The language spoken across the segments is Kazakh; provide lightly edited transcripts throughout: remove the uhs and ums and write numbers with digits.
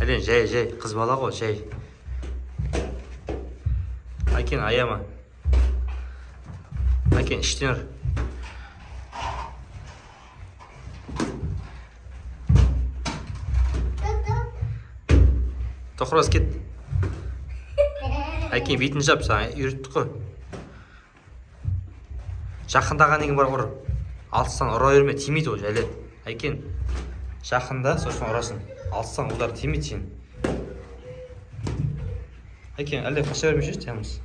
Пәлен жай, қыз бала ғой, жай. Әкен, аяма. Әкен, іштен ұр. Тоқырас кет. Әкен, бетін жап, саған үйретті қой. Жақындаған еген бар ұр. Алыстан ұра берме, тимейді ол жайлы. Әкен, жақында сосын ұрасын. Алыстан олар тимейді сен. Әкен, әлде қаша бермешеш, тиямыз.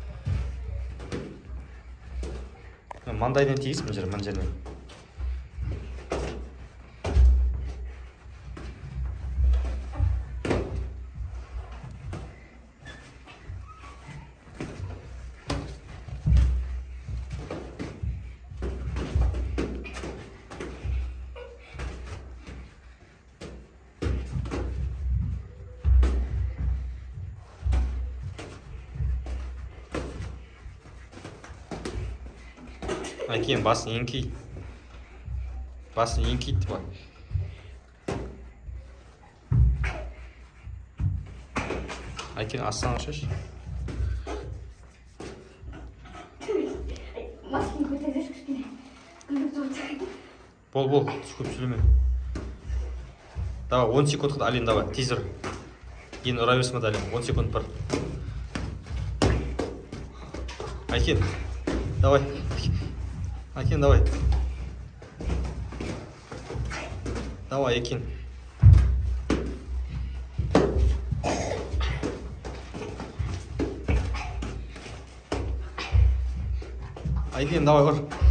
Мандайдан тегіз, мын жермен. Әкен, басын еңкей. Басын еңкейді бар. Әкен, астан ұшаш. Бол, көп сөйлеме. Давай, 10 секунд қыд, Алин, давай, тизер. Ең ұра берсін бады, Алин, 10 секунд бар. Әкен, давай. Әкен, давай. Давай, Әкен. Әкен, давай, ұр.